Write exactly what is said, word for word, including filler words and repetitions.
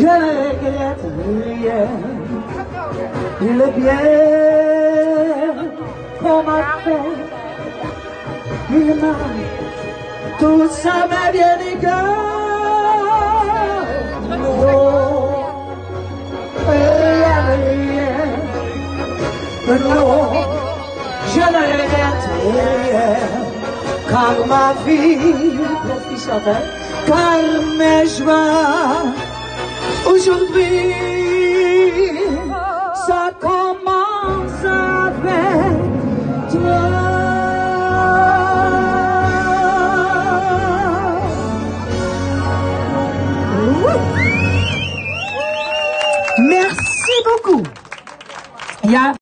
je ne regrette rien. Le bien qu'on m'a fait, il m'a, tout ça m'a bien égal. Non, je ne regrette rien, car ma vie, car mes joies, aujourd'hui, ça commence avec toi. Merci beaucoup. Il y a